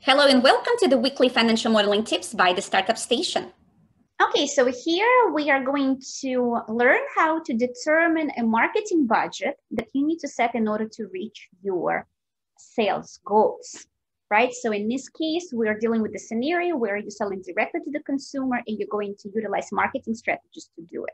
Hello and welcome to the weekly financial modeling tips by the Startup Station. Okay, so here we are going to learn how to determine a marketing budget that you need to set in order to reach your sales goals, right? So in this case, we are dealing with the scenario where you're selling directly to the consumer and you're going to utilize marketing strategies to do it.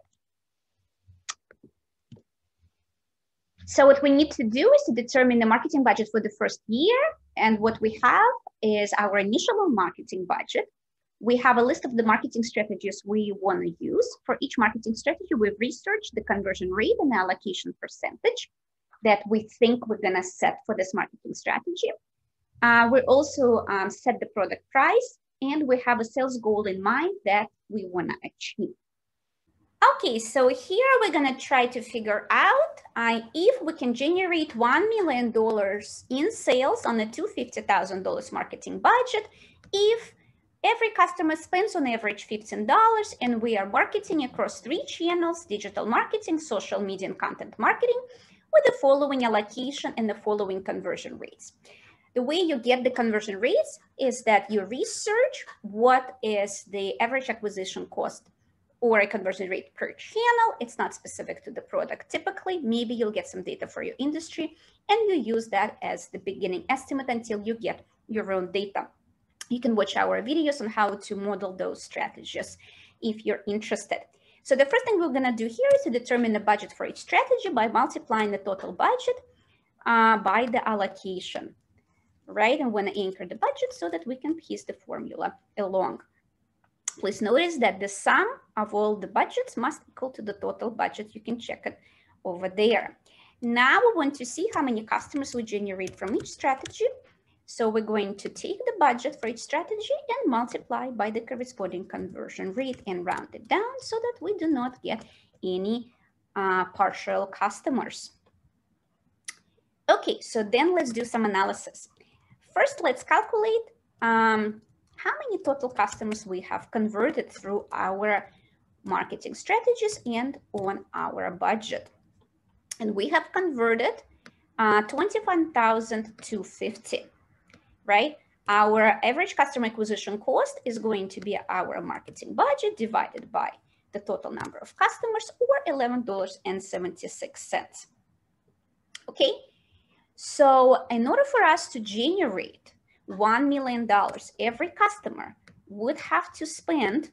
So what we need to do is to determine the marketing budget for the first year. And what we have is our initial marketing budget. We have a list of the marketing strategies we want to use. For each marketing strategy, we've researched the conversion rate and allocation percentage that we think we're going to set for this marketing strategy. We also set the product price, and we have a sales goal in mind that we want to achieve. Okay, so here we're going to try to figure out if we can generate $1 million in sales on a $250,000 marketing budget if every customer spends on average $15 and we are marketing across 3 channels: digital marketing, social media, and content marketing, with the following allocation and the following conversion rates. The way you get the conversion rates is that you research what is the average acquisition cost or a conversion rate per channel. It's not specific to the product typically. Maybe you'll get some data for your industry and you use that as the beginning estimate until you get your own data. You can watch our videos on how to model those strategies if you're interested. So the first thing we're going to do here is to determine the budget for each strategy by multiplying the total budget by the allocation, right? And we're going to anchor the budget so that we can piece the formula along. Please notice that the sum of all the budgets must equal to the total budget. You can check it over there. Now we want to see how many customers we generate from each strategy. So we're going to take the budget for each strategy and multiply by the corresponding conversion rate and round it down so that we do not get any partial customers. Okay, so then let's do some analysis. First, let's calculate how many total customers we have converted through our marketing strategies and on our budget. And we have converted 21,250. Right? Our average customer acquisition cost is going to be our marketing budget divided by the total number of customers, or $11.76. Okay, so in order for us to generate $1 million, every customer would have to spend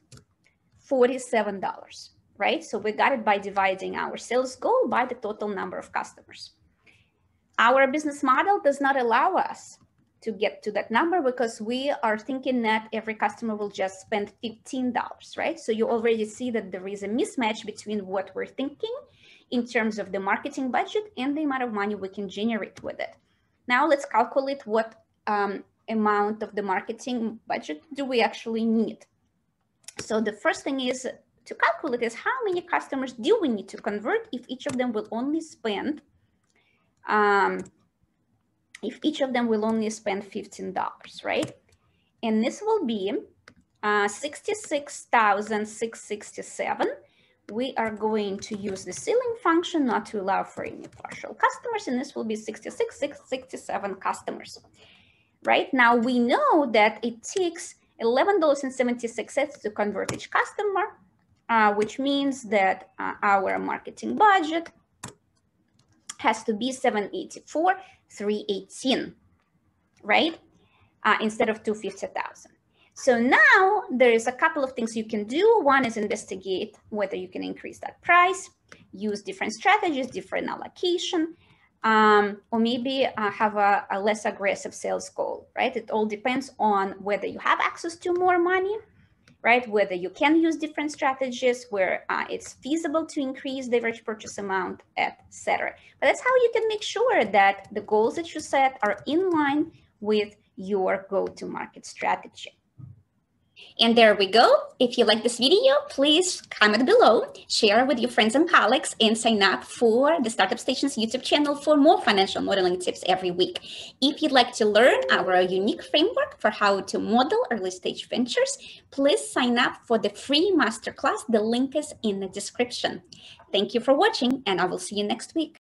$47, right? So we got it by dividing our sales goal by the total number of customers. Our business model does not allow us to get to that number because we are thinking that every customer will just spend $15, right? So you already see that there is a mismatch between what we're thinking in terms of the marketing budget and the amount of money we can generate with it. Now let's calculate what amount of the marketing budget do we actually need. So the first thing is to calculate is how many customers do we need to convert if each of them will only spend $15, right? And this will be 66,667. We are going to use the ceiling function not to allow for any partial customers, and this will be 66,667 customers. Right now, we know that it takes $11.76 to convert each customer, which means that our marketing budget has to be $784,318, right? Instead of $250,000. So now there is a couple of things you can do. One is investigate whether you can increase that price, use different strategies, different allocation, or maybe have a less aggressive sales goal, right? It all depends on whether you have access to more money, right? Whether you can use different strategies where it's feasible to increase the average purchase amount, etc. But that's how you can make sure that the goals that you set are in line with your go-to-market strategy. And there we go. If you like this video, please comment below, share with your friends and colleagues, and sign up for the Startup Station's YouTube channel for more financial modeling tips every week. If you'd like to learn our unique framework for how to model early-stage ventures, please sign up for the free masterclass. The link is in the description. Thank you for watching, and I will see you next week.